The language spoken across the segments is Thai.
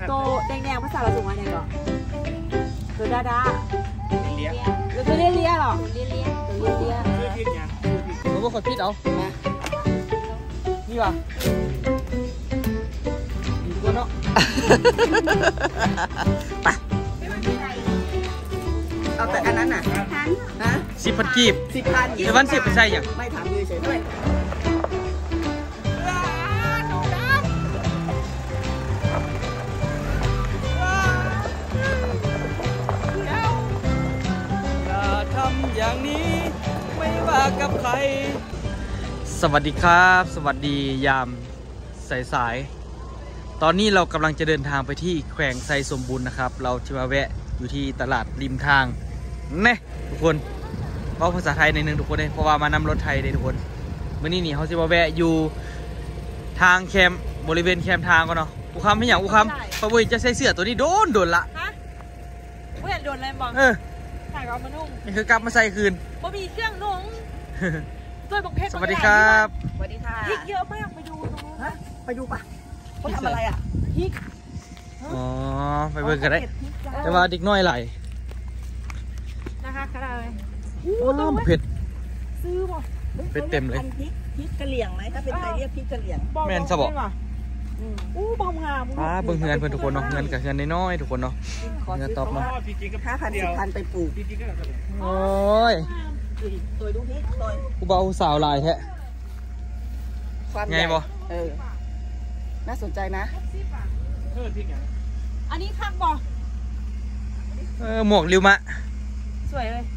โตแดงๆภาษาเราสูงอะไรก่อนตัวดาดาเลี้ยตัวเลี้ยหรอตัวเลี้ยชื่อพิษยังผมว่าคนพิษเอามานี่ว่ะดีกว่าเนาะไปเอาแต่อันนั้นน่ะฮะ10,000 กีบ10,000แต่วัน10ไปใส่ยังไม่ถามเลยเฉยด้วยอย่างนี้ไม่ว่ากับใครสวัสดีครับสวัสดียามสายตอนนี้เรากำลังจะเดินทางไปที่แขวงไซสมบูรณ์นะครับเราจะมาแวะอยู่ที่ตลาดริมทางนี่ทุกคนเพราะภาษาไทยในหนึ่งทุกคนเลยเพราะว่ามานำรถไทยเลยทุกคนวันนี้นี่เขาจะมาแวะอยู่ทางแคมบริเวณแคมทางกันเนาะอุคำไม่อย่างอุคำปะวุ้ยจะใส่เสื้อตัวนี้โดนละฮะไม่เห็นโดนอะไรบ้างใส่กลับมานุ่งนี่คือกลับมาใส่คืนบ่มีเครื่องนุ่งด้วยบังเพชรสวัสดีครับสวัสดีค่ะพริกเยอะมากไปดูตรงนู้นฮะไปดูป่ะเขาทำอะไรอ่ะพริกอ๋อไปเบิ่งกันได้แต่ว่าดิกน้อยไหลนะคะก็ได้เผ็ดซื้อบ่เผ็ดเต็มเลยพริกกะเหรี่ยงไหมถ้าเป็นไทยเรียกพริกกะเหรี่ยงแม่นสะบอกบอมงามเบิ่งเงินเพื่อนทุกคนเนาะเงินกับเงินน้อยๆทุกคนเนาะเงินตอบเนาะ 5,000 10,000ไปปลูกโอ้ยตัวดูพริกตัวกูเบาสาวลายแท้ไงบ่น่าสนใจนะอันนี้คักบ่หมวกริวมะสวยเลย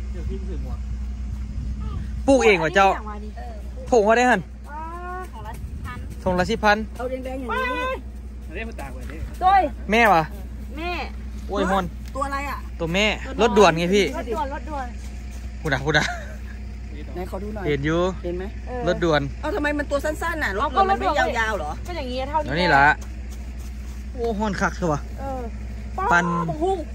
ปลูกเองเหรอเจ้าผงเขาได้หันทงละ10,000 เอาแดงๆอย่างนี้ด้วยแม่วะแม่โอ้ยมอนตัวอะไรอ่ะตัวแม่รถด่วนไงพี่รถด่วนพูดไหนขอดูหน่อยเห็นอยู่เห็นไหมรถด่วนทำไมมันตัวสั้นๆน่ะรถมันไม่ยาวๆหรอก็อย่างนี้เท่านี้นี่แหละโอ้ฮอนคักคือวะปันหุ้ง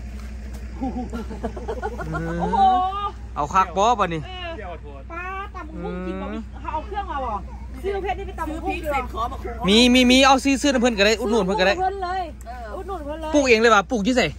โอ้โหเอาคักบอป่ะนี่ป้าตำหุ้งจริงป่ะเขาเอาเครื่องมาบ่ซื้อเพชรนี่ไปตำหุ้งมีเอาซื้อเพื่อนกันได้อุดหนุนเพื่อนกันได้เพื่อนเลยอุดหนุนเพื่อนเลยปลูกเองเลยป่ะปลูกยี่สิ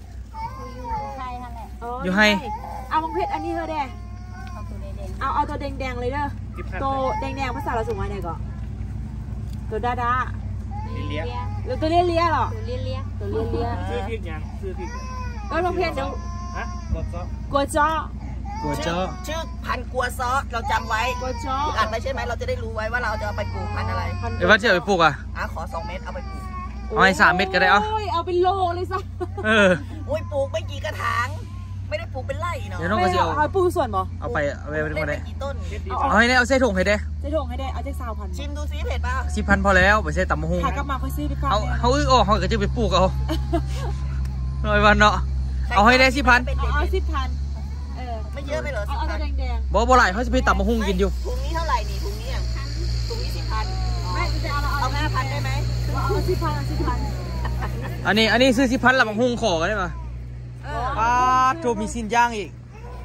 อยู่ให้เอาบางเพชรอันนี้เธอแดงเอาตัวแดงเลยเด้อตัวแดงภาษาเราสูงอะไรก่อนตัวดาดาตัวเลี้ยหรอตัวเลี้ยซื้อพริกยังซื้อพริกก็บางเพชรเดี๋ยวกัวจ้อชื่อพันกัวซ้อเราจำไว้กัวจ้ออ่านไปใช่ไหมเราจะได้รู้ไว้ว่าเราจะเอาไปปลูกพันอะไรเดี๋ยวว่าจะเอาไปปลูกอ่ะขอ2 เม็ดเอาไปปลูกเอาให้3 เม็ดก็ได้เอาเป็นโลเลยซะโอ้ยปลูกไม่กี่กระถางไม่ได้ปลูกเป็นไร่เนาะเดี๋ยวน้องก็จะเอาปลูกส่วนบ่เอาไปเป็นคนใดกี่ต้นเอาให้ได้เอาใส่ถุงให้ได้เอาใจ20,000 ชิมดูซิเผ็ดป่ะ 10,000พอแล้วไปใส่ตำมะฮุ่งขากลับมาค่อยซื้อดีกว่าเขาออกเขาก็จะไปปลูกเอาหน่อยวันเนาะเอาให้ได้10,000 เอา10,000 ไม่เยอะไปเหรอเอาตัวแดงบ่ไหลเขาจะไปตำมะฮุ่งกินอยู่ถุงนี้เท่าไหร่นี่ถุงนี้10,000ไม่จะเอา5,000ได้ไหมเอา10,000 อันนี้ซื้อ10,000ละมะฮุ่งขอกันได้ป่ะโจมีซินย่างอีก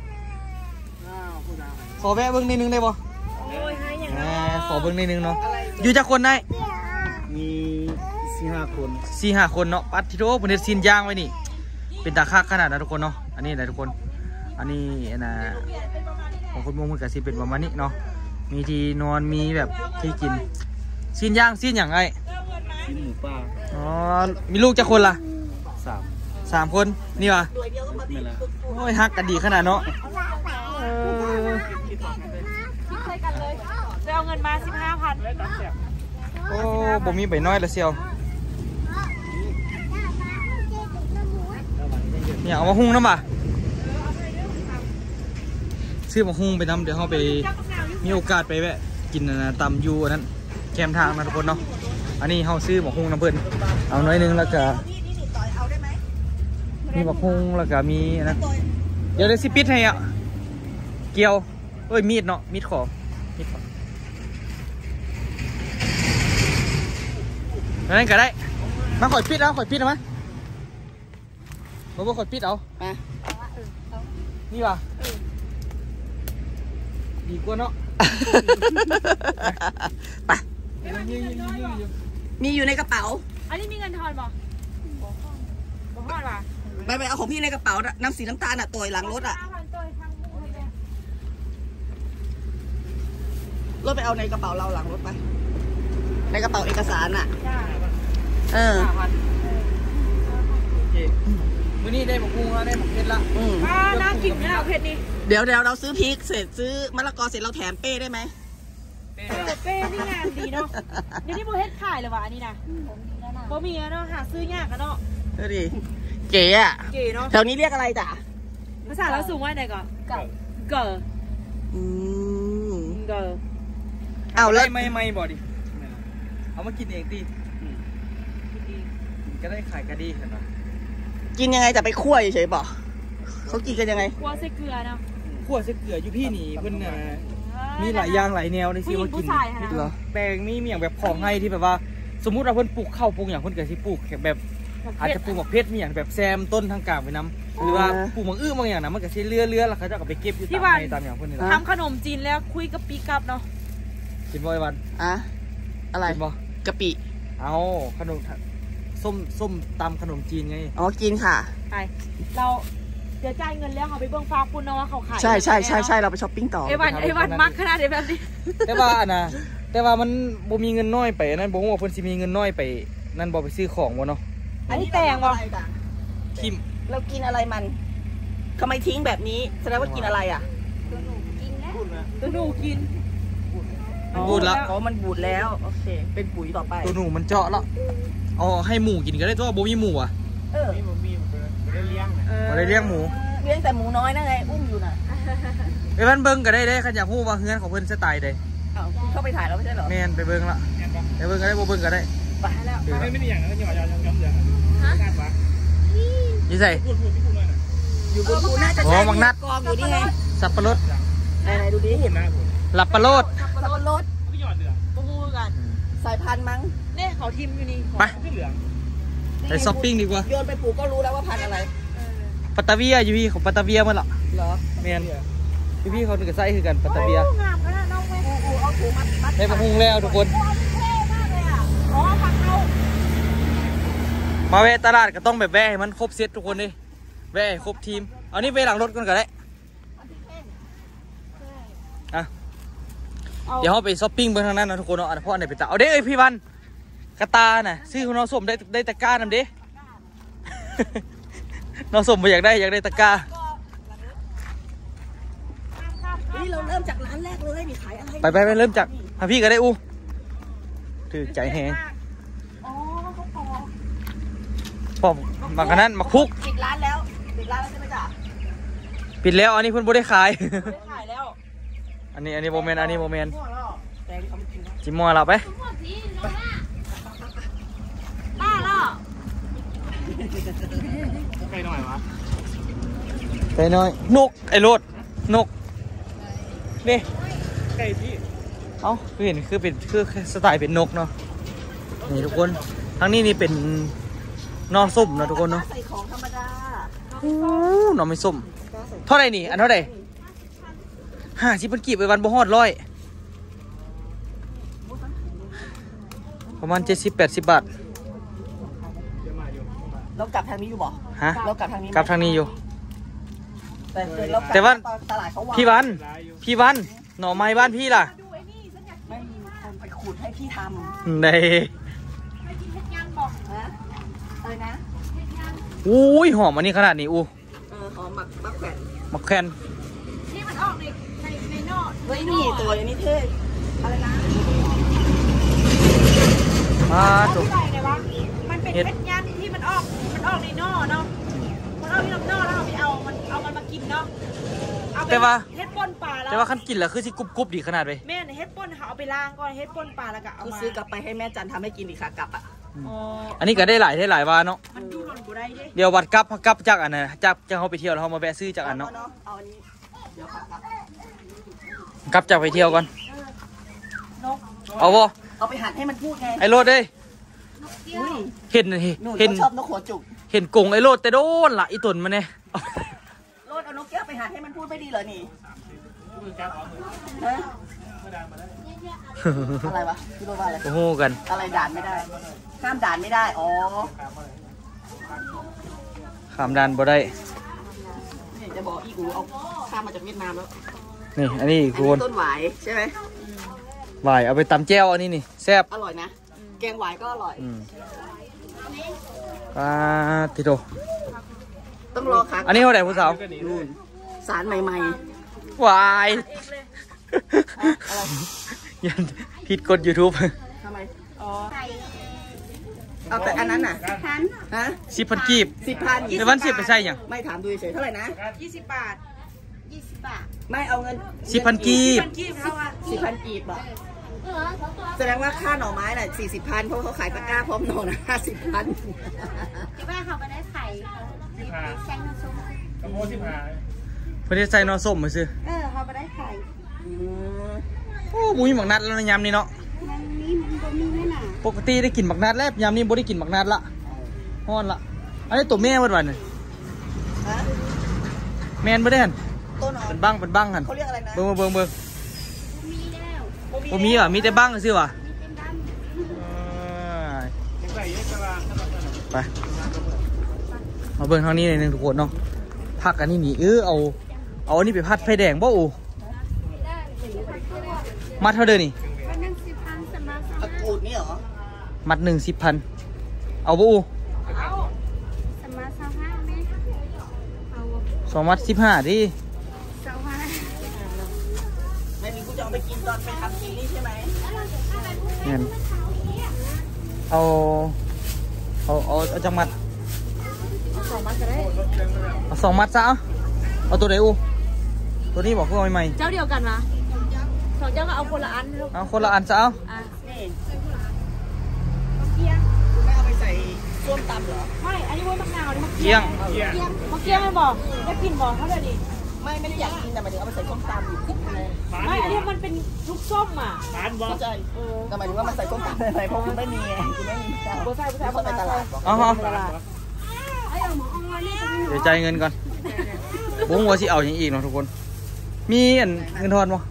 ขอแวะเบิ้งนิดนึงได้ป่ะขอเบิ้งนิดนึงเนาะอยู่จากคนได้มี4-5 คน 4-5 คนเนาะปัดที่โตผมเห็นซินย่างไว้นี่เป็นตาคักขนาดนะทุกคนเนาะอันนี้อะไรทุกคนอันนี้นะของคนมงคลกับซีเป็นประมาณนี้เนาะมีที่นอนมีแบบที่กินซินย่างซินอย่างไรซินหมูป่าอ๋อมีลูกจากคนล่ะ3 คนนี่วะโอ้ยฮักกันดีขนาดเนาะใส่กันเลยจะเอาเงินมา15,000 โอ้บ่มีใบน้อยละเซียวเนี่ยเอามาหุ้งน้ำบ่ซื้อมาหุ้งไปน้ำเดี๋ยวเขาไปมีโอกาสไปแวะกินตำยูนั้นแคมทางนะทุกคนเนาะอันนี้เขาซื้อมาหุ้งน้ำเพื่อนเอาน้อยนึงแล้วก็มีบักฮุงแล้วก็มีนะเดี๋ยวเลยสิปิดให้อ่ะเกี่ยวมีดเนาะมีดขอนั่นก็ได้มาข่อยปิดเอาข่อยปิดเอาไหมบ่ข่อยปิดเอานี่ว่ะดีกว่าเนาะไปมีอยู่ในกระเป๋าอันนี้มีเงินทอนบ่ไปเอาของพี่ในกระเป๋าน้ำสีน้ำตาลอ่ะตัวหลังรถอ่ะรถไปเอาในกระเป๋าเราหลังรถไปในกระเป๋าเอกสารอ่ะมื้อนี้ได้หมกกุ้งแล้วได้หมกเพชรละน่ากินนะเพชรนี่เดี๋ยวเราซื้อพริกเสร็จซื้อมะละกอเสร็จเราแถมเป้ได้ไหมเป้นี่งานดีเนาะเดี๋ยวนี้โบเฮ็ดขายเลยวะอันนี้นะโบมีเนาะหาซื้อยากกันเนาะดิเก๋อะเก๋เนาะแถวนี้เรียกอะไรจ๊ะภาษาเราสูงว่าไหนก่อนเก๋เอาแล้วไม่บ่ดิเอามากินเองดิก็ได้ขายกระดีเห็นปะกินยังไงจะไปคั่วเฉยๆบอกเขากินกันยังไงคั่วใส่เกลือเนาะคั่วใส่เกลืออยู่พี่นี่เพิ่นมีหลายอย่างหลายแนวในที่ว่ากินเหรอแปลงมีอย่างแบบของให้ที่แบบว่าสมมุติเราเพิ่นปลูกข้าวปลูกอย่างเพิ่นเกิดที่ปลูกแบบอาจจะปลูกหมกเพชรมีอย่างแบบแซมต้นทางกลางไปน้ำหรือว่าปลูกหมกบางอย่างนะมันก็ใช้เรือแล้วเขาจะเอาไปเก็บอยู่ตามในตามอย่างเพิ่นนี่ทำขนมจีนแล้วคุยกับปีกับเนาะกินบ่อยวันอะไรกะปิเอาขนมส้มตำขนมจีนไงอ๋อกินค่ะไปเราเดี๋ยวจ่ายเงินแล้วเขาไปเบิ้งฟ้าปุ่นเนาะว่าเขาขายใช่เราไปช้อปปิ้งต่อไอ้วันมักขนาดเดียวแบบนี้แต่ว่ามันบ่มีเงินน้อยไปนั่นบ่ว่าเพิ่นสิมีเงินน้อยไปนั่นบ่ไปซื้อของบ่เนาะอันนี้แต่งบ่ทิมเรากินอะไรมันทำไมทิ้งแบบนี้แสดงว่ากินอะไรอ่ะตัวหนูกินบูดแล้วอ๋อมันบูดแล้วโอเคเป็นปุ๋ยต่อไปตัวหนูมันเจาะแล้วอ๋อให้หมูกินก็ได้ตัวบ่มีหมูอ่ะได้เลี้ยงหมูเลี้ยงแต่หมูน้อยนะไงอุ้มอยู่น่ะไอ้บ้านเบิ้งก็ได้ขันอยากฮู้ว่าเฮือนของเพิ่นสไตล์ใดเข้าไปถ่ายแล้วไม่ใช่เหรอแม่นไปเบิ้งละไปเบิ้งก็ได้บ่เบิ้งก็ได้ไปแล้วไม่ได้อย่างนั้นยี่ใส่อยู่บนภูน่าจะใช่มังนัดกองอยู่นี่ไงสับปะรดไหนดูดิหลับปะรดปูกันสายพันธุ์มั้งเนี่ยเขาทิมอยู่นี่ไปช้อปปิ้งดีกว่าโยนไปปลูกก็รู้แล้วว่าพันธุ์อะไรปัตตาเวียอยู่พี่ของปัตตาเวียมันเหรอแม่นพี่เขาถึงกับไส้คือกันปัตตาเวียงามขนาดน้องแม่เอาถุงมัดได้มาหุงแล้วทุกคนมาแวะตลาดก็ต้องแบบแวะให้มันครบเซตทุกคนดิแวะครบทีมเอานี่ไปหลังรถกันก็ได้เดี๋ยวเราไปช้อปปิ้งเบื้องทางนั้นนะทุกคนเนาะเพราะอันไหนไปตาเอาเด้อพี่วันกระตาน่ะซื้อของน้องสมได้ตะกร้านำเด้น้องสมอยากได้ตะกร้านี่เราเริ่มจากร้านแรกเลยมีขายอะไรไปเริ่มจากพี่ก็ได้อู้ถือใจแหงปอมบางขนาดมาคุกปิดร้านแล้วใช่ไหมจ๊ะปิดแล้วอันนี้เพิ่นบ่ได้ขายแล้วอันนี้โมเมนต์จิมมัวเราไปป้าล่ะไปหน่อยวะไปหน่อยนกไอ้รถนกนี่ไก่พี่คือเห็นคือสไตล์เป็นนกเนาะนี่ทุกคนทั้งนี้นี่เป็นนอส้มนะทุกคนเนาะใส่ของธรรมดานอไม่ส้มเท่าไหร่นี่อันเท่าไหร่50 มันกีบไปวันบ่ฮอด100ประมาณ70-80 บาทเรากลับทางนี้อยู่บ่เรากลับทางนี้อยู่แต่ว่าพี่วันหน่อไม้บ้านพี่ล่ะไม่มีคนไปขุดให้พี่ทำในนะอุ้ยหอมอันนี้ขนาดนี้หอมมักแคนนี่มันออกในนอกเฮ้ยนี่ตัวนี้เท่อะไรนะถูกมันเป็นเม็ดยันที่มันออกในนอกเนาะมันออกที่ลำนอกแล้วเอามันมากินเนาะแต่ว่าเฮ็ดป่นปลาแล้วแต่ว่าขั้นกินแล้วคือสิกรุบดีขนาดไปแม่เฮ็ดป่นเอาไปล้างก่อนเฮ็ดป่นปลาแล้วก็เอามาซื้อกลับไปให้แม่จันทำให้กินอีกค่ะกลับอ่ะอันนี้ก็ได้หลายวันเนาะมันดูหล่นกูได้ดิเดี๋ยววัดกลับจากอันน่ะจากเขาไปเที่ยวแล้วเขามาแวะซื้อจากอันเนาะเอาอันนี้เดี๋ยวกลับจากไปเที่ยวก่อนเอาบ่เอาไปหั่นให้มันพูดไงไอ้โรดเด้เห็นชอบนกหัวจุกเห็นกงไอ้โรดแต่โดนละอีตุ่นมันเนี่ยโรดเอานกแก้วไปหั่นให้มันพูดไม่ดีเหรอนี่อะไรวะพี่โรดว่าอะไรโอ้โหกันอะไรด่านไม่ได้ห้ามด่านไม่ได้อ๋อข้ามด่านบ่ได้นี่จะบอกอีกูเอาข้ามมาจากเวียดนามแล้วนี่อันนี้ทุกคนต้นหวายใช่ไหมหวายเอาไปตำแจ่วอันนี้นี่แซ่บอร่อยนะแกงหวายก็อร่อยติโตต้องรอค่ะอันนี้เท่าไหร่ผู้สาวนู่นสารใหม่หวายยันผิดกด YouTube ๆทำไมอ๋อเอาแต่อันนั้นน่ะฮะ 10,000 กีบ 10,000 ในวัน10ไปใส่หยังไม่ถามดูเฉยๆเท่าไหร่นะ 20 บาทไม่เอาเงิน 10,000 กีบกีบเท่าอ่ะ 10,000 กีบอ่ะแสดงว่าค่าหน่อไม้น่ะ40,000เพราะเขาขายตะกร้าพร้อมหน่อนะ50,000 ที่บ้านเขาไม่ได้ไข่แซงน้ำซุปเพิ่นได้ใส่นอส้มมาซื้อเขาไม่ได้ไข่โอ้บุ้ยหมักนัดแล้วนะยำนี่เนาะมันมีไม่หนาปกติได้กินหมักนัดแล้วยำนี่บ่ได้กินหมักนัดละฮ้อนละอันนี้ตัวแม่เพิ่นว่านี่ฮะแม่นบ่ได้หั่นต้นหนอเป็นบังหั่นเขาเรียกอะไรนะเบิ่งมีแล้วบ่มีว่ะมีแต่บังซื่อว่ะมีเป็นดไปมาเบิ่งทางนี้หน่อยหนึงทุกคนเนาะผักอันนี้นี่เอาอันนี้ไปผัดไฟแดงบ่อูมัดเท่าเดิมนี่ำวันนั้น10,000สมาร์ทผักกูดนี่เหรอมัด1 10,000เอาบ่อูสมาร์ท25ไหมเอา 2 มัด 15ดิ 25 ไม่มีกูจะเอาไปกินตอนไปทำกินนี่ใช่ไหมเนี่ยเอาจังมัด 2 มัดก็ได้เอา2 มัดซะเอาตัวไหนอูตัวนี้บอกเพื่อนใหม่เจ้าเดียวกันวะ2 เจ้าก็เอาคนละอันลูกเอาคนละอันซะเอาอ่ะนี่คุณไม่เอาไปใส่ส้มตำเหรอไม่อันนี้ว่ามะนาวนี่มะเกี้ยงมะเกี้ยงไม่บอกได้กินบอกเขาเลยดิไม่ได้อยากกินแต่หมายถึงเอาไปใส่ส้มตำอยู่ที่ไหนไม่อันนี้มันเป็นลูกส้มอ่ะเข้าใจแต่หมายถึงว่ามันใส่ส้มตำอะไรเพราะคุณไม่มีไงคุณไม่มีข้าวบ่ใส่เขาไปตลาดบอกเอาเดี๋ยวจ่ายเงินก่อนบุ้งว่าสิเอาอย่างอีกเนาะทุกคน มีอันเงินทอนบ่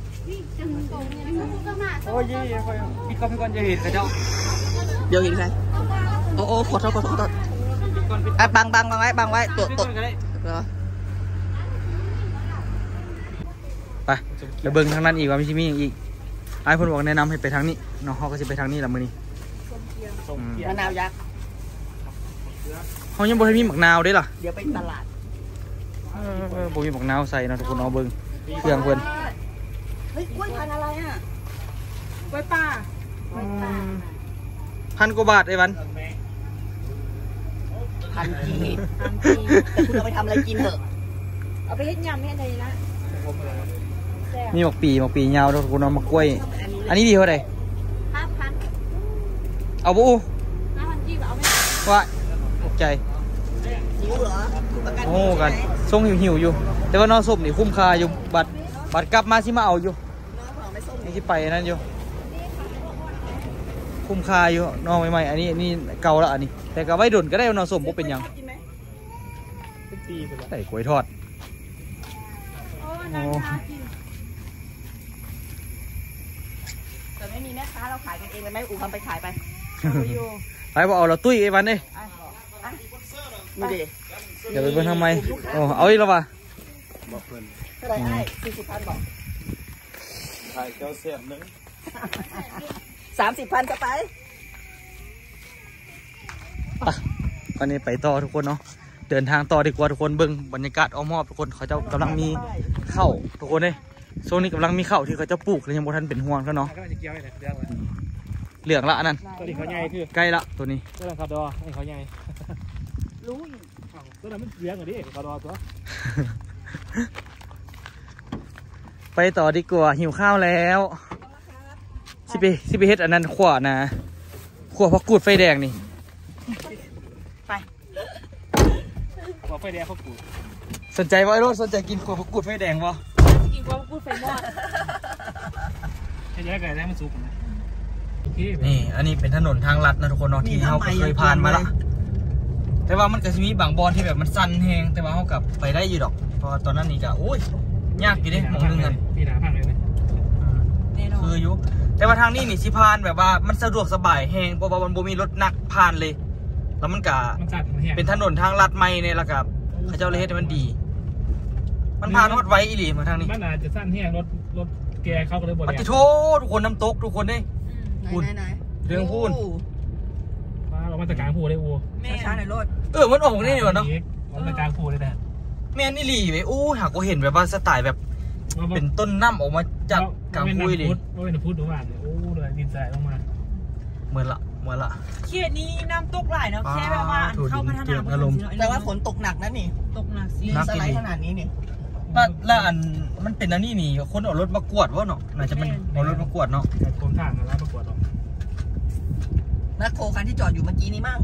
โอ้ยพี่ก่อนจะเห็นกระเจ้าเดี๋ยวเห็นใครโอ้ขอโทษอ่ะบังไว้ตัวไปเดี๋ยวเบิ่งทางนั้นอีกว่ามีชิมีอย่างอีกไอ้เพิ่นบอกแนะนำให้ไปทางนี้น้องเขาก็จะไปทางนี้ละมื้อนี้มะนาวยักษ์เขายังบ่ให้มีหมักนาวเด้ล่ะเดี๋ยวไปตลาดบ่มีหมักนาวใส่เนาะทุกคนเอาเบิ่งเครื่องเพิ่นเฮ้ยกล้วยพันธุ์อะไรอ่ะกล้วยป่า 1,000 กว่าบาทไอ้วันพันกีบแต่คุณเอาไปทำอะไรกินเถอะเอาไปเฮ็ดยำเฮ็ดอะไรนะมีหมกปียาวทุกคนเอามากล้วย อันนี้ดีเท่าไหร่ 5,000 เอาบ่อู้ 5,000 กีบเอาไหมว่าตกใจหิวเหรอคุณประกันโอ้กันทรงหิวอยู่ แต่ว่านอส้มนี่คุ้มค่าอยู่บัตรกลับมาสิมาเอาอยู่น้องของไม่ส้มนี่สิไปนั่นอยู่คุ้มค่าอยู่นอใหม่ๆอันนี้เก่าแล้วอันนี้แต่ก็ไว้ดุนก็ได้นอส้มบ่เป็นหยังกินไหมใส่กล้วยทอดโอ้แต่ไม่มีแม่ค้าเราขายกันเองเลยไหมอู๋ทำไปขายไปไปบ่เอาเราตุ้ยไอ้วันนี่นี่ดิเดี๋ยวไปเบิ่งทำไมโอ้เอาอีกแล้วว่ะเท่าไหร่ให้40,000บอก30,000จะไปตอนนี้ไปต่อทุกคนเนาะเดินทางต่อดีกว่าทุกคนเบิ่งบรรยากาศอ้อมๆทุกคนเขาเจ้ากำลังมีข้าวทุกคนเลยโซนนี้กำลังมีข้าวที่เขาเจ้าปลูกเลยยังบ่ทันเป็นห่วงเขาเนาะเหลืองละอันนั้นตัวนี้เขาใหญ่คือใกล้ละตัวนี้ตัวนั้นเขาดอไอ้เขาใหญ่รู้ตัวนั้นมันเลี้ยงเหรอดิเขาดอตัวไปต่อดีกว่าหิวข้าวแล้วสิไปเฮ็ดอันนั้นขวานะขวาพักกูดไฟแดงนี่บอกไฟแดงเขาปลูกสนใจว่าไอ้โรดสนใจกินขวาพักกูดไฟแดงวะกินความพูดไฟมอดให้ย้ายไก่ได้มันสุกนะนี่อันนี้เป็นถนนทางลัดนะทุกคนเนาะที่เขาก็เคยผ่านมาละแต่ว่ามันก็จะมีบางบอนที่แบบมันสั้นแหงแต่ว่าเขากลับไปได้อยู่ดอกเพราะตอนนั้นนี่ก็โอ้ยยากอยู่เด้มองนึงกันพี่หนาพังเลยนะคืออยู่แต่ว่าทางนี้นี่สิผ่านแบบว่ามันสะดวกสบายแหงเพราะว่ามันบ่มีรถหนักผ่านเลย แล้วมันก็มันจัดมันแห้งเป็นถนนทางลัดใหม่เนี่ยแล้วก็เขาเจ้าเลยเฮ็ดให้มันดีมันพานวดไว้อีหลีมาทางนี้มันอาจจะสั้นแห้งรถแกเข้าก็เลยบ่ได้ปฏิโททุกคนน้ำตกทุกคนได้ไหนเรื่องพูนมาเรามาตะการพูได้อูช้าในรถมันออกนี่อยู่เนาะมันตะการพูได้แต่แม่นี่หลีไปหากกูเห็นแบบว่าสไตล์แบบเป็นต้นน้ำออกมาจากกลางพุ้ยเลยว่าเป็นพุทธหรือว่าเลยดินทรายลงมาเหมือนละเขตนี้น้ำตกหลายเนาะแค่แบบว่าเข้าพัฒนาแต่ว่าฝนตกหนักนะนี่ตกหนักสิสไลด์ขนาดนี้นี่แล้วอันมันเป็นอันนี้นี่คนเอารถมากวดวะเนาะน่าจะเป็นเอารถมากวดเนาะกรมทางนะมากวดหรอกนักโคคันที่จอดอยู่เมื่อกี้นี่มั่ง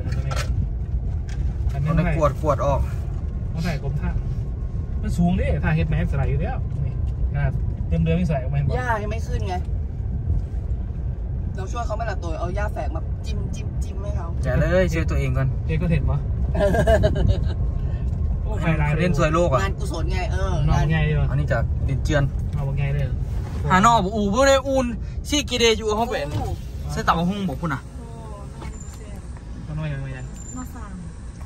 มันกวดออกเขาใส่กรมทางมันสูงดิถ้าเฮ็ดแม็กสไลด์อยู่แล้วนี่เดิมไม่ใส่ออกมาหญ้ายังไม่ขึ้นไงเราช่วยเขาไม่ละตัวเอาหญ้าแฝกมาจิ้มให้เขาอย่าเลยช่วยตัวเองก่อนก็เห็นปะเล่นสวยโลกอ่ะงานกุศลไงงานไงดีวะอันนี้จะเด่นเจือนเอาไงเลยหานออูเพื่อได้อูนซี่กีเดอยู่เขาเป็นเสตับหุ้งบอกคุณอ่ะก็น้อยยังไงยังนอสาง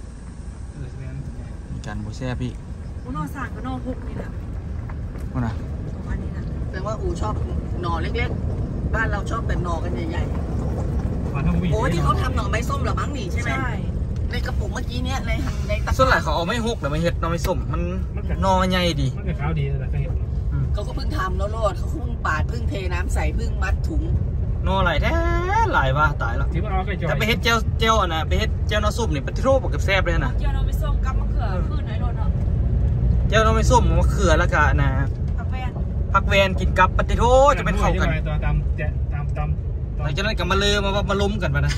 มีการบูแซ่พี่นอสางกับนอฮุกนี่แหละคุณอ่ะอันนี้นะแปลว่าอูชอบหน่อเล็กๆบ้านเราชอบแต่หน่อกันใหญ่ๆโอ้ที่เขาทำหน่อไม้ส้มหรอมั้งนี่ใช่ไหมในกระปุกเมื่อกี้เนี้ยในส่วนหลายเขาเอาไม่ฮุกหรือไม่เห็ดเราไม่ส้มมันนอใหญ่ดีมันก็ขาวดีแต่ก็เห็ดเขาก็เพิ่งทำแล้วโลดเขาเพิ่งปาดเพิ่งเทน้ำใส่เพิ่งมัดถุงนอไหลแท้ไหลว่ะตายแล้วแต่ไปเห็ดเจลนะไปเห็ดเจลนอส้มนี่ปฏิโทษกับแซ่บเลยนะเจลนอไม่ส้มกับมะเขือขึ้นไหนโดนเนาะเจลนอไม่ส้มมะเขือแล้วก็นะผักแวนกินกับปฏิโทษจะเป็นเข้ากันตามหลังจากนั้นกับมาเลยมาล้มกันไปนะ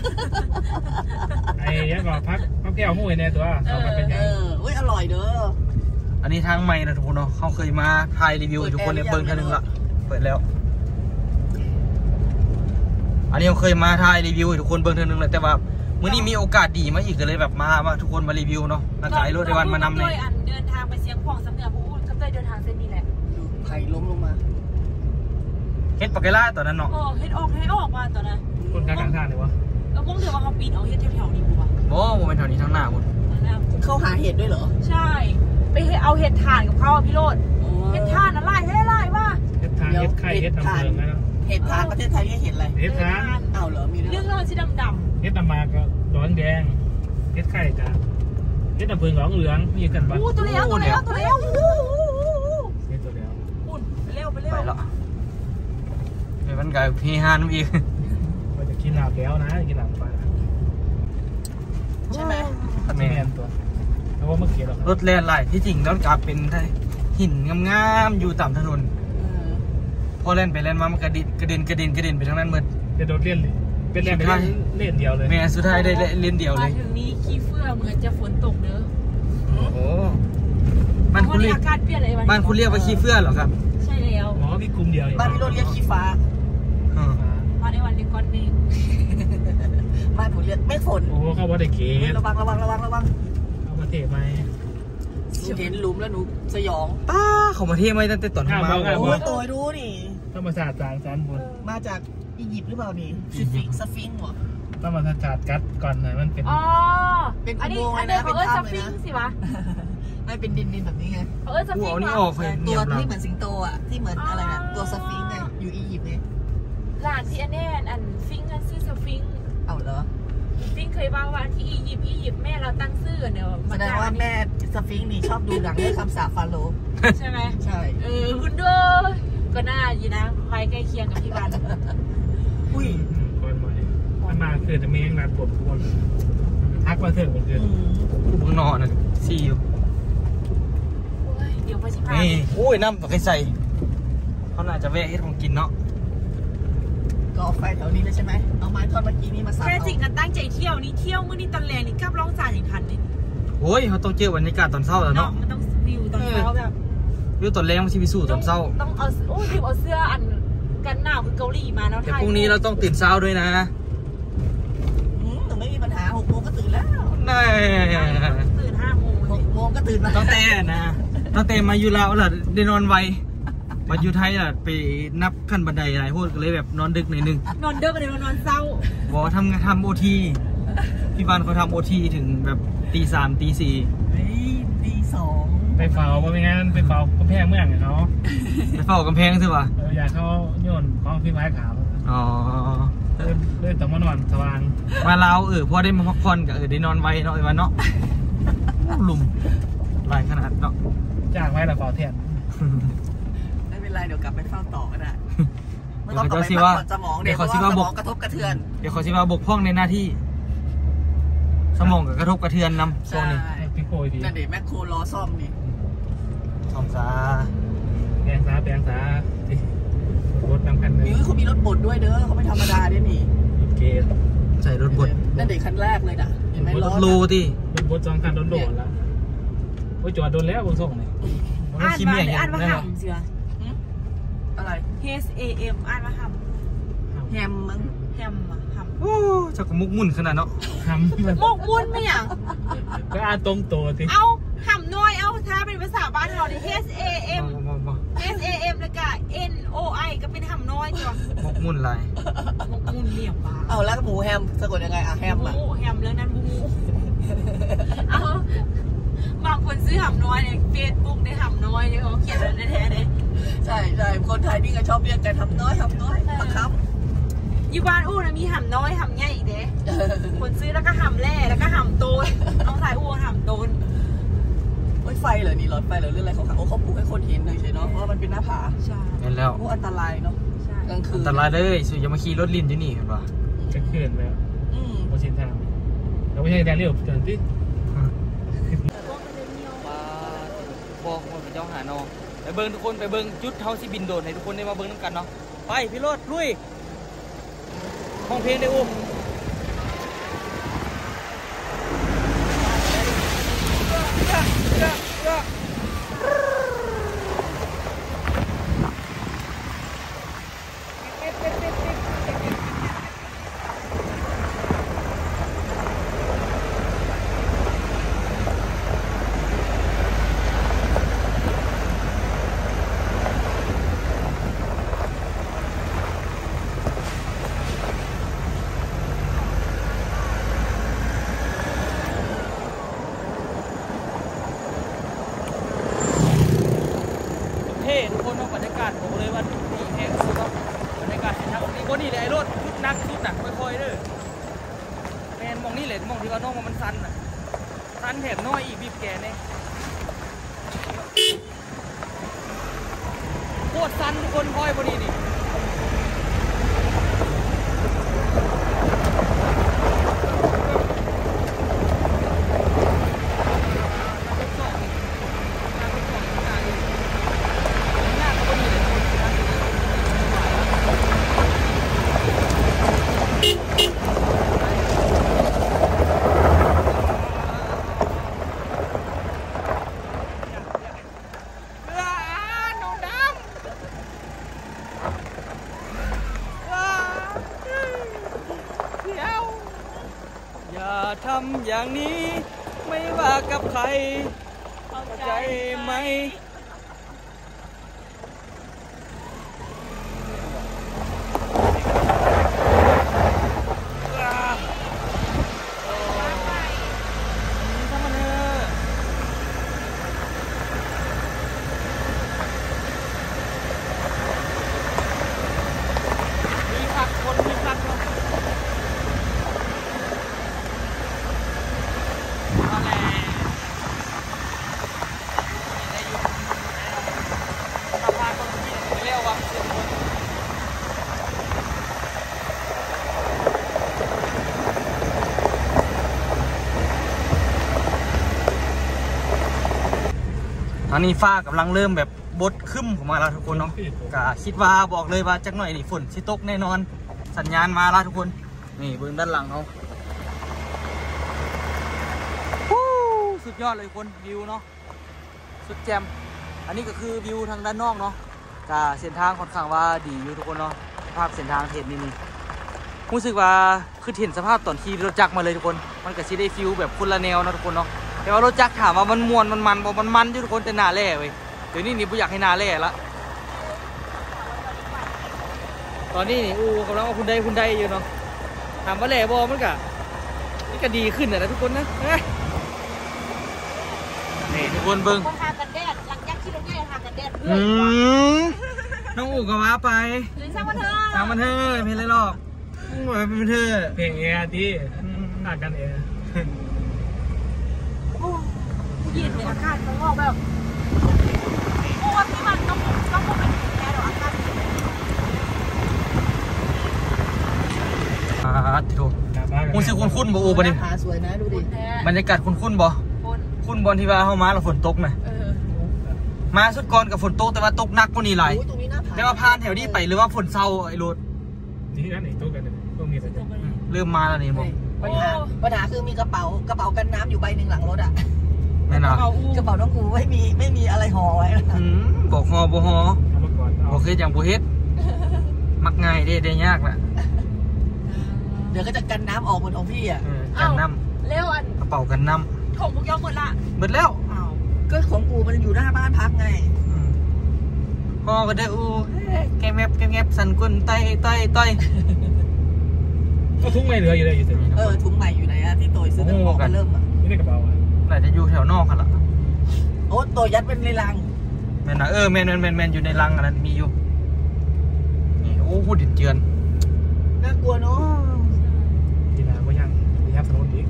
ไอ้ยังก็พักแก้วมุ้ยเนี่ยตัวเขาเป็นยังอุ้ยอร่อยเด้ออันนี้ทางใหม่นะทุกคนเนาะเขาเคยมาถ่ายรีวิวทุกคนในเบิ้งท่านึงละเปิดแล้วอันนี้เขาเคยมาถ่ายรีวิวทุกคนเบิ้งท่านึงเลยแต่ว่ามื้อนี้มีโอกาสดีมาอีกเลยแบบมาทุกคนมารีวิวเนาะนักขายรถในวันมานำเลยเดินทางไปเชียงของสำเนียงพูดก็เลยเดินทางเส้นนี้แหละไผ่ล้มลงมาเฮ็ดปากไกล่าตอนนั้นเนาะเฮ็ดออกมาตอนนั้นคนกลางทางเลยวะแล้วมึงเดี๋ยวว่าเขาปีนเอาเฮ็ดแถวๆนี้กูวะบ่เป็นแถวนี้ทั้งหน้าคุณเขาหาเห็ดด้วยเหรอใช่ไปเอาเห็ดถ่านกับเขาพี่โรดเห็ดถ่านอะไรให้ไล่ว่าเห็ดถ่านเห็ดไข่เห็ดน้ำเกลือนะเห็ดถ่านประเทศไทยเรียกเห็ดอะไรเห็ดถ่านเอาเหรอมีเรื่องสีดำเห็ดน้ำมาก็ร้อนแดงเห็ดไข่จ้ะเห็ดน้ำเกลือเหลืองมีกันปะตัวเลี้ยวเห็ดตัวเลี้ยวปุ่นไปเร็วไปแล้วไปวันไก่พีฮานอีกมันจะกินหนาวแก้วนะกินหนาวไปใช่ไหมแม่ตัวแล้วว่าเมื่อกี้รถแล่นไหลที่จริงแล้วกลับเป็นหินงามๆอยู่ตามถนนพอเล่นไปเล่นมามันกระเด็นไปทั้งนั้นเหมือนจะโดดเล่นเลยเป็นเล่นเดียวเลยแม่สุดท้ายได้เล่นเดียวเลยมาถึงนี้ขี้เฟื่อเหมือนจะฝนตกเด้อโอ้บ้านคุณเรียกบ้านคุณเรียกว่าขี้เฟื่อเหรอครับใช่แล้วอ๋อพี่กลุ่มเดียวบ้านพี่โรดเรียกขี้ฟ้ามาในวันเรียกก้อนเมฆบ้านผมเรียกเมฆฝนโอ้เขาว่าได้เก๋ระวังเอามาเทไหมเห็นหลุมแล้วหนูสยองป้าเขามาเทไหมตั้งแต่ตอนมาโอ้ตัวดูนี่ธรรมศาสตร์จานบนมาจากอียิปต์หรือเปล่านี่สฟิงค์เหรอธรรมศาสตร์กัดก่อนหน่อยมันเป็นเป็นอุโมงค์เลยนะเป็นถ้ำเลยนะสิวะไม่เป็นดินแบบนี้ไงสฟิงค์ตัวที่เหมือนสิงโตอ่ะที่เหมือนอะไรนะตัวสฟิงค์ไงอยู่อียิปต์ไงหลานที่อันฟิงค์ชื่อสฟิงค์เอาเหรอฟิงค์เคยว่าวันที่อียิปต์แม่เราตั้งชื่อเดี๋ยวแสดงว่าแม่สฟิงค์นี่ชอบดูหนังเรื่องคำสาปฟาโรห์ใช่ไหมใช่คุณด้วยก็น่าอยู่นะไปใกล้เคียงกับพี่บันอุ้ยคนมันมาคือจะมีงานปวดทุกคนทักมาเถอะเหมือนเดิมกูนอนนะซีอยู่เดี๋ยวมาชิพานี่อุ้ยน้ำใส่เขาน่าจะแวะให้ของกินเนาะก็ไฟแถวนี้เลยใช่ไหมเอาไม้ทอดเมื่อกี้นี่มาสั่งแค่จริงกันตั้งใจเที่ยวนี่เที่ยวมื้อนี้ตอนแรงนี่กลับร้องจ่ายอย่างทันนี่โอ้ยเขาต้องเจอบรรยากาศตอนเช้าแล้วเนาะมันต้องวิวตอนเช้าแบบวิวตอนแรงมันชิบิสูตอนเช้าต้องเอาเอาเสื้ออันกันหนาวคือเกาหลีมาเนาะแต่พรุ่งนี้เราต้องตื่นเช้าด้วยนะแต่ไม่มีปัญหา6 โมงก็ตื่นแล้วตื่น5 โมง 6 โมงก็ตื่นมาต้องเต้นะต้องเต้มาอยู่แล้วล่ะได้นอนไวมาอยู่ไทยล่ะไปนับขั้นบันไดอะไรโหดก็เลยแบบนอนดึกหน่อยนึงนอนดึกเลยนอนเศร้าบอกทำโอทีพี่บ้านเขาทำโอทีถึงแบบตี 3 ตี 4 ตีสองไปเฝ้าเป็นงานไปเฝ้ากำแพงเมืองเขาไปเฝ้ากำแพงใช่ป่ะอยากเขาโยนของพี่ไม้ขาวอ๋อเลยต้องมานอนสว่างมาลาวพอได้มาพักผ่อนก็ได้นอนไวเนาะไอ้วันเนาะลุมลายขนาดเนาะจ้างไว้ละเฝ้าเทียนไม่เป็นไรเดี๋ยวกลับไปเฝ้าต่อก็ได้เดี๋ยวเขาสิว่าสมองเดี๋ยวเขาสิว่าสมองกระทบกระเทือนเดี๋ยวเขาสิว่าบกพร่องในหน้าที่ สมองกับกระทบกระเทือนนำช่วงนี้พี่โคยดีนั่นเดี๋ยวแมคโครรอซ่อมนี่สองซาแปลงสารถนำคันหนึ่งเขามีรถบดด้วยเด้อเขาไม่ธรรมดาด้วยนี่รถเกตใส่รถบดนั่นเด็กคันแรกเลยนะเห็นไหมรล้ถอรูที่รถบด2 คันโดนแล้วโอ้ยจอดโดนแล้วบนส่งเลยอ่านมาอ่านมาหำเสืออะไร H A M อ่านมาหแฮมมั้งำแฮมอะหโอ้ชักกระมุกมุ่นขนาดเนาะทำำหมกบุญไม่อย่างก็อ่านตรงตัวสิเอาหำน้อยเอาถ้าเป็นภาษาบ้านเราดิ H A M S A M แล้วก็ N O I ก็เป็นหำน้อยจ้ะมกมุ่นลายหมกบุญเหลี่ยมปลาเอาแล้วหมูแฮมสะกดยังไงอะแฮมอะบูแฮมแล้วนั่นบูเอาบางคนซื้อหำน้อยในเฟซบุ๊กได้หำน้อยเนี่ยเขาเขียนอะไรแท้ๆเลยใช่คนไทยนี่ก็ชอบเรียกกันทำน้อยบังคับอยู่บ้านอู้นะมีหำน้อยหำใหญ่อีกเด้คนซื้อแล้วก็หำแร่แล้วก็หำโตนน้องสายอู้หำโตนรถไฟเหรอนี่รถไฟเหรอเรื่องอะไรเขาขับเขาปลูกให้คนเห็นเลยใช่เนาะเพราะมันเป็นหน้าผาใช่เห็นแล้วโอ้อันตรายเนาะใช่กลางคือันนตรายเลยสุดอย่ามาขี่รถลินที่นี่เห็นปะจะเขื่อนแล้วอืมโมชินทางเราไม่ใช่แดนเรียวเกินที่บอกคนเป็นเจ้าหาน้องไปเบิ้งทุกคนไปเบิ้งจุดเท้าสิบินโดนให้ทุกคนได้มาเบิ้งน้ำกันเนาะไปพี่รถลุยห้องเพลงได้อุ้มทุกคนบรรยากาศบอกเลยว่าดีแห้งสุดบรรยากาศเห็นทางนี้คนนี้เลยไอ้รถชุดนักชุดหนักค่อยๆเด้อแมนมองนี่เลยมองที่ว่าน้องมันสั้นอ่ะสั้นแถมน้อยอีกบีบแกเนี่ยโคตรสั้นทุกคนค่อยพอดีนี่อย่าทำอย่างนี้ไม่ว่ากับใครเข้าใจไหมมีผักคนมีผักเนาะตอนนี้ฟ้ากำลังเริ่มแบบบดขึ้นของมาแล้วทุกคนเนาะก็คิดว่าบอกเลยว่าจักหน่อยนี่ฝนสิตกแน่นอนสัญญาณมาแล้วทุกคนนี่เบื้องด้านหลังเขาสุดยอดเลยคนวิวเนาะสุดแจ่มอันนี้ก็คือวิวทางด้านนอกเนาะก็เส้นทางค่อนข้างว่าดีอยู่ทุกคนเนาะสภาพเส้นทางเห็นนี่รู้สึกว่าคือเห็นสภาพตอนขี่รถจักรมาเลยทุกคนมันก็สิได้ฟิลแบบคนละแนวนะทุกคนเนาะแต่ว่ารถจักรถามว่ามันมวนมันบอกมันอยู่ทุกคนแต่หน้าแร่เว้ยเดี๋ยวนี้นี่ผมอยากให้หน้าแร่ละตอนนี้นี่กำลังว่าคุณได้อยู่เนาะถามว่าแร่บอมันก็ดีขึ้นนะทุกคนนะนี่คนเบิ้งคนทากันแดดหลังจากขี่รถใหญ่ทากันแดดเพื่น้องอู๋ก็ว่าไปหรือช่างมันเถอะตามมันเถอะเพลงไรหรอกเหมือนเป็นเธอเพลงแอร์ที่หนักกันแอร์โอ้เย็นเลยอากาศข้างนอกแบบโอ้ที่มันต้องเป็นแอร์หรออากาศติดโถมูสิคุ้นบ่อูปะนี่หาสวยนะดูดิบรรยากาศคุ้นบ่คุ้นบอลที่ว่าเข้ามาแล้วฝนตกไหมมาสุดก่อนกับฝนตกแต่ว่าตกหนักกว่านี้หลายแต่ว่าผ่านแถวนี้ไปหรือว่าฝนเศร้าไอ้รถนี่นั่นไหนตู้กันตู้มีอะไรเริ่มมาแล้วนี่บอกปัญหาคือมีกระเป๋ากันน้ำอยู่ใบหนึ่งหลังรถอ่ะแม่น่ะกระเป๋าน้องกูไม่มีอะไรห่อไว้นะบอกฮอบ่ฮอเอามาก่อนบอกเฮ็ดอย่างบ่เฮ็ดมักง่ายได้ยากแหละเดี๋ยวก็จะกันน้ำออกเหมือนของพี่อ่ะกันน้เร็วอันำกระเป๋ากันน้ของพวกย่อมหมดละำหมดแล้วก็ของกูมันอยู่หน้าบ้านพักไงฮอก็ได้อูแกแงบสั่นก้นไต้ก็ทุ่งไม่เหลืออยู่เลยอยู่ตรงนี้ถุงใหม่อยู่ไหนอะที่โตยซื้อตั้งบอกกันเริ่มอ่ะไม่ได้กระเป๋าอ่ะน่าจะอยู่แถวนอกกันละโอ้โตยัดเป็นในรังแม่น่ะแมนอยู่ในรังอันนั้นมีอยู่นี่โอ้พูดดินเจือนน่ากลัวเนาะทีน้ำก็ยังยับถนนอีก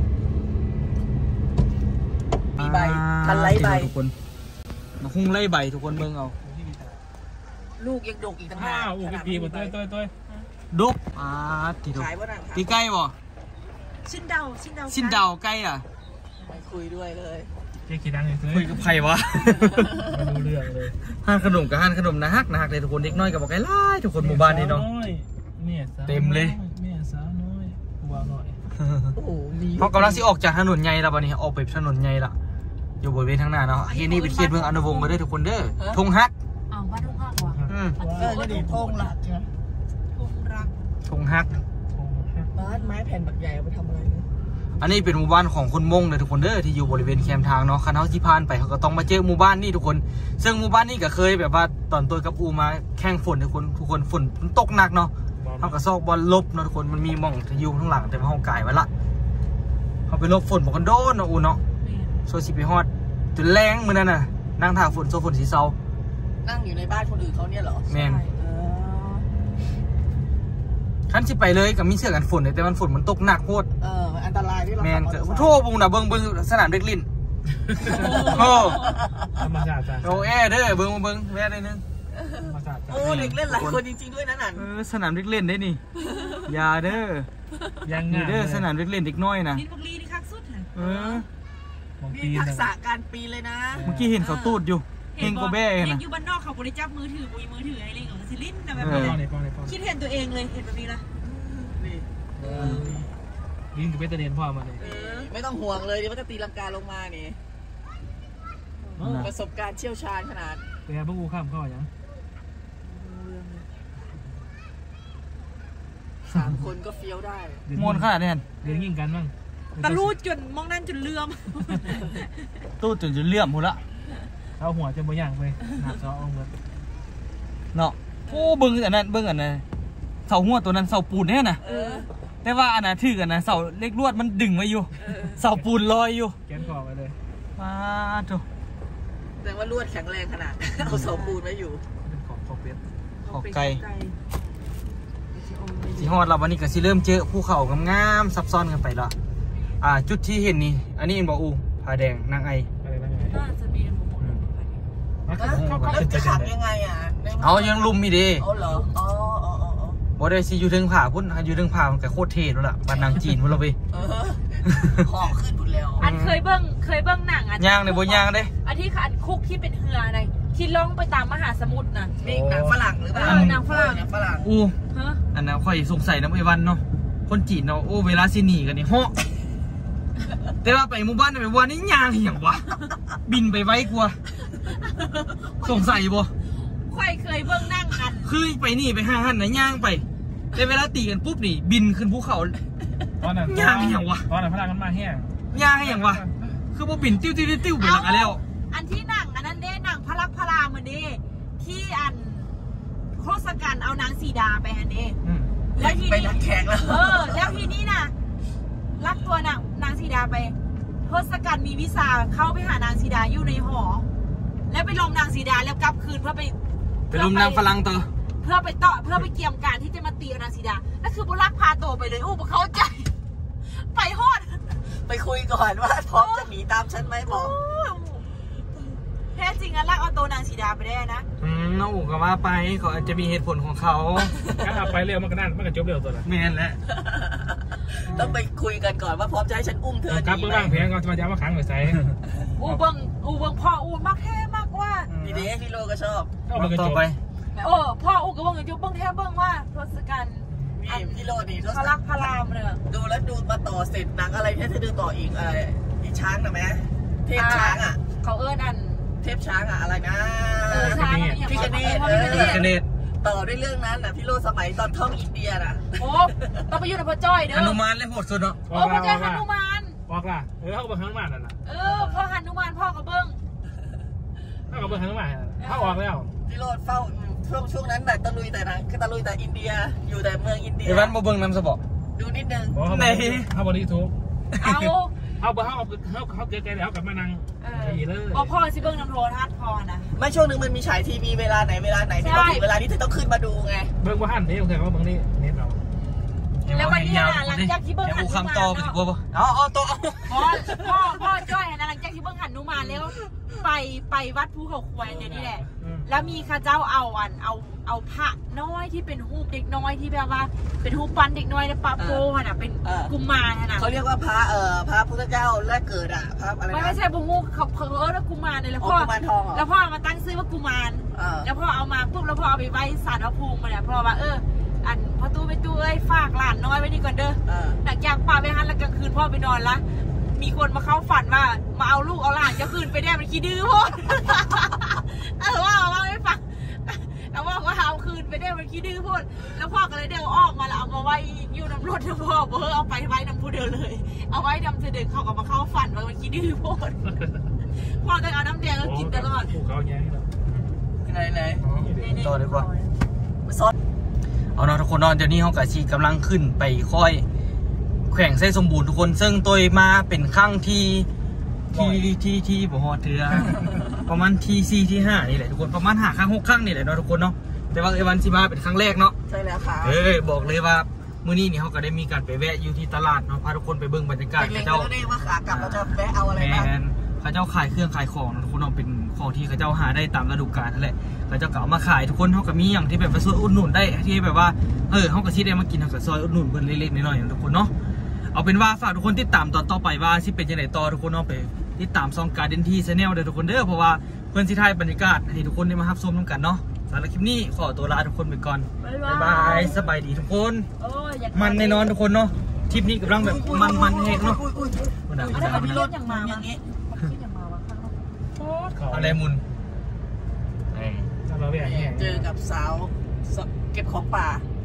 มีใบมันไร้ใบทุกคนมาคุ้งไล่ใบทุกคนเบิ่งเอาลูกยังดกอีกต่างหาอ้าก วอู้ปีหมดตัวดกที่ถูกขายว่านั่นที่ใกล้บ่ชิ้นเดาสิ้นดาวใกล้อ่ะไม่คุยด้วยเลยเจ๊ขี้ดังเลยคุยกับใครวะไม่รู้เรื่องเลยห้านขนมกับห้านขนมนะฮักเลยทุกคนเด็กน้อยกับบอกไอ้ล่ทุกคนหมู่บ้านนี่เนาะ เต็มเลยแม่สาวน้อยกูเอาหน่อยโอ้โหมีเขากำลังสิออกจากถนนใหญ่แล้วบัดนี้ออกไปถนนใหญ่ละอยู่บริเวณทางหน้าเนาะเฮียนี่เป็นเขตเมืองอนุวงศ์มาด้วยทุกคนเด้อทงฮักเอาบ้านทุ่งฮักว่ะนี่ดิโพงหลักใช่ไหมทุ่งรักทงฮักบ้านไม้แผ่นบักใหญ่เอาไปทำอะไรเนี่ยอันนี้เป็นหมู่บ้านของคนมงเลยทุกคนเด้อที่อยู่บริเวณแคมทางเนาะคันเฮาที่ผ่านไปเขาก็ต้องมาเจอหมู่บ้านนี่ทุกคนซึ่งหมู่บ้านนี่ก็เคยแบบว่าตอนตัวกับอูมาแข่งฝนทุกคนฝนมันตกหนักเนาะเขาก็ซอกบอลลบเนาะทุกคนมันมีหม่องที่อยู่ข้างหลังแต่ว่าเฮากายไว้ละเขาไปลบฝนบอกกันโดนเนาะอูเนาะโซซิไปฮอดจนแรงมื้อนั้นน่ะนั่งทาฝนโซฝนสีเซานั่งอยู่ในบ้านคนอื่นเขาเนี่ยเหรอแม่นคันสิไปเลยก็มีเสื้อกันฝนแต่มันฝนมันตกหนักโคตรมันอันตรายที่เราแม่นก็โทษบุงน่ะเบิ่งสนามเด็กลิ้นโอ้ธรรมชาติจ้ะโอ้เด้อเบิ่งแว่ได้นึงธรรมชาติจ้ะโอ้เด็กเล่นหลายคนจริงๆด้วยนะนั่นสนามเด็กเล่นได้นี่อย่าเด้อยังนี่เด้อสนามเด็กเล่นเด็กน้อยนะลิ้นบักลีนี่คักสุดเลยมีทักษะการปีนเลยนะเมื่อกี้เห็นเขาตูดอยู่เฮงโกเบ้เห็นะนอยู่บ้านนอกเขาบริจับมือถืออะไรเงี้ยสิลิ้นแต่แบบป้อนเลยคิดเห็นตัวเองเลยเห็นแบบนี้ละยิงกับเบตเตอร์เดนพ่อมาเลยไม่ต้องห่วงเลยเดี๋ยวมันจะตีลังกาลงมานี่ประสบการณ์เชี่ยวชาญขนาดเป็นไงพวกกูข้ามเข้าอย่าง 3 คนก็เฟี้ยวได้มวนขนาดนี้เดี๋ยวยิงกันบ้างตะลูดจนมองนั่นจนเลื่อมตูดจนเลื่อมหมดละเอาหัวจะบ่ย่างไปหนักซอเอาเงินเนาะโอ้เบิ่งอันนั้นเสาหัวตัวนั้นเสาปูนเนี่ยนะแต่ว่าอันนั้นถือกันนะเสาเล็กลวดมันดึงไว้อยู่เสาปูนลอยอยู่แกนคอไปเลยมาโถแสดงว่าลวดแข็งแรงขนาด เอาเสาปูนไว้อยู่เป็นของเป็ดขอไกลสีฮอดเราวันนี้ก็สิเริ่มเจอภูเขางามๆซับซ้อนกันไปละจุดที่เห็นนี่อันนี้เห็นบ่อูผาแดงนางไออะไรนั่นไงน่าจะมีหมดแล้วจะขับยังไงอ่ะเอายังลุมมีเด้เอาเหรอบ่ได้สิอยู่ถึงผาพุ่นอยู่ถึงผามันก็โคตรเท่แล้วล่ะบ้านนางจีนพุ่นเราไปหอขึ้นหมดแล้วอันเคยเบิ้งหนังอันย่างในบ่ย่างเด้อันที่อันคุกที่เป็นเหืออะไรที่ล่องไปตามมหาสมุทรน่ะนี่หนังฝรั่งหรือเปล่าหนังฝรั่งหนังฝรั่งอู้ฮะอันนั้นค่อยสงสัยนะไอ้วันเนาะคนจีนเนาะโอ้เวลาสิหนีกันนี่เหาะแต่ว่าไปหมู่บ้านไปวันนี้ย่างเหี่ยงวะบินไปไว้กลัวสงสัยบ่ค่อยเคยเบิ้งนั่งอันคือไปนี่ไปห้างหันนะย่างไปแต่เวลาตีกันปุ๊บนี่บินขึ้นภูเขาตอนนั้นย่างอย่างวะตอนนั้นพลังมันมาแห้งย่างให้อย่างวะคือพอบินติ้วไปหลักกันแล้วอันที่หนังอันนั้นเด้หนังพระลักพระรามมันเด้ที่อันโฆษกันเอานางสีดาไปอันเด้แล้วทีไปนี้โดนแขกแล้วแล้วทีนี้น่ะลักตัวนางสีดาไปทศกัณฐ์มีวิสาเข้าไปหานางสีดาอยู่ในหอแล้วไปลงนางสีดาแล้วกลับคืนเพื่อไปลุมนางฝรั่งต่อเพื่อไปเกี่ยมการที่จะมาตีนางสีดานั่นคือบุรักพาโตไปเลยบุเข้าใจไปฮอดไปคุยก่อนว่าพร้อมจะหนีตามฉันไหมบอกแท้จริงอะลากเอาตัวนางสีดาไปได้นะน้องอู๋ก็ว่าไปเขาอาจจะมีเหตุผลของเขาถ้าเอาไปเร็วมันก็นั่นมันก็จบเร็วตัวละแม่นแหละต้องไปคุยกันก่อนว่าพร้อมจะให้ฉันอุ้มเธอครับเบื้องล่างเพียงก็จะมาย้ำมาขังไปใส่อูเบิ้งพ่ออูมากแท้มากว่าดีเด้พี่โลก็ชอบต่อไปพ่ออูก็เบิ้งอยู่เบิ้งแท้เบิ้งว่าทศกัณฐ์พี่โลดีพระลักพระรามเลยดูแล้วดูมาต่อเสร็จหนังอะไรที่จะดูต่ออีกอะไรอีช้างนะแม่เทพช้างอ่ะเขาเอิ้นอันเทพช้างอะอะไรนะพี่กเนตต่อด้วยเรื่องนั้นนะพี่โลสมัยตอนท่องอินเดียนะโอ้ต้องไปอยู่ในพระจ้อยเด้อหนุมานเลยโหดสุดเนาะโอ้พระจ้อยหนุมานบอกล่ะเขาบอกหนุมานนั่นน่ะพ่อหนุมานพ่อกับเบิ้งเขากับเบิ้งหนุมานเขาออกแล้วพี่โลเฝ้าช่วงนั้นแบบตะลุยแต่อินเดียอยู่แต่เมืองอินเดียไอ้วันโมเบิ้งน้ำสบอกดูนิดนึงในเขาบริทูเอาเก๋ๆแล้วกับมานังเลยพ่อสิเบิ้งน้ำโทรทัศน์พอนะไม่ช่วงนึงมันมีฉายทีวีเวลาไหนที่พอถึงเวลานี้เธอต้องขึ้นมาดูไงเบิ้งว่าหันนี่โอเคว่าเบิ้งนี่เน็ตเราแล้ววันนี้หลังจากที่เบิ้งหันนุมานเอาตัวพ่อจ้อยนะหลังจากที่เบิ้งหันนุมานแล้วไปวัดภูเขาควายเนี่ยนี่แหละแล้วมีข้าเจ้าเอาพระน้อยที่เป็นรูปเด็กน้อยที่แบบว่าเป็นรูปปั้นเด็กน้อยแล้วปะโป้น่ะเป็นกุมารน่ะเขาเรียกว่าพระพุทธเจ้าแรกเกิดอ่ะพระอะไรไม่ใช่บุ้งเขาแล้วกุมารเนี่ยแล้วพ่อแล้วพ่อมาตั้งชื่อว่ากุมารแล้วพ่อเอามาปุ๊บแล้วพ่อเอาไปไว้ศาลพระภูมิมาเนี่ยพ่อว่าอันพอตู้ไปตู้ฝากหลานน้อยไว้นี่ก่อนเด้อหลังจากป่าไปหันแล้วกลางคืนพ่อไปนอนละมีคนมาเข้าฝันว่ามาเอาลูกเอาหลานจะคืนไปได้มันขี้ดื้อพ่อว่าไม่ฟังแล้วว่าเอาคืนไปได้มันขี้ดื้อพูดแล้วพ่อก็เลยเดี๋ยวออกมาแล้วเอามาไว้อยู่น้ำรถนะพ่อเอาไปไว้น้ำผู้เดียวเลยเอาไว้น้ำเสด็จเขาก็มาเข้าฝันว่ามันขี้ดื้อพูดพ่อต้องเอาน้ำแดงแล้วกินตลอดเขาแย่ไหนต่อดีกว่าเอาเนาะทุกคนนอนเดี๋ยวนี้เขากับชีกำลังขึ้นไปค่อยแข่งเส้นสมบูรณ์ทุกคนซึ่งตัวมาเป็นครั้งที่บ่ฮอดเถื่อประมาณที่4ที่5นี่แหละทุกคนประมาณ5ครั้ง6ครั้งนี่แหละเนาะทุกคนเนาะแต่ว่าไอ้วันที่มาเป็นครั้งแรกเนาะใช่แล้วค่ะบอกเลยว่ามื้อนี้นี่เขาก็ได้มีการไปแวะอยู่ที่ตลาดเนาะพาทุกคนไปเบิ่งบรรยากาศเขาเรียกว่าขากลับเราจะแวะเอาอะไรบ้างเขาเจ้าขายเครื่องขายของทุกคนเนาะเป็นของที่เขาเจ้าหาได้ตามฤดูกาลนั่นแหละเขาเจ้าก็เอามาขายทุกคนเขาก็มีอย่างที่แบบไปซอยอุดหนุนได้ที่แบบว่าเขาก็สิได้มากินเขาก็ซอยอุดหนุนเพิ่นเล็กๆน้อยๆทุกคนเนาะเอาเป็นว่าฝากทุกคนติดตามตอนต่อไปว่าสิเป็นยังไงต่อทุกคนเนาะไปติดตามซองการ์เดนทีชาแนลเด้อทุกคนเด้อเพราะว่าเพื่อนสิถ่ายบรรยากาศให้ทุกคนได้มารับชมน้ำกันเนาะสำหรับคลิปนี้ขอตัวลาทุกคนไปก่อนบ๊ายบายสบายดีทุกคนมันแน่นอนทุกคนเนาะทริปนี้กำลังแบบมันแห้งเนาะอะไรมุนเจอกับสาวเก็บของป่า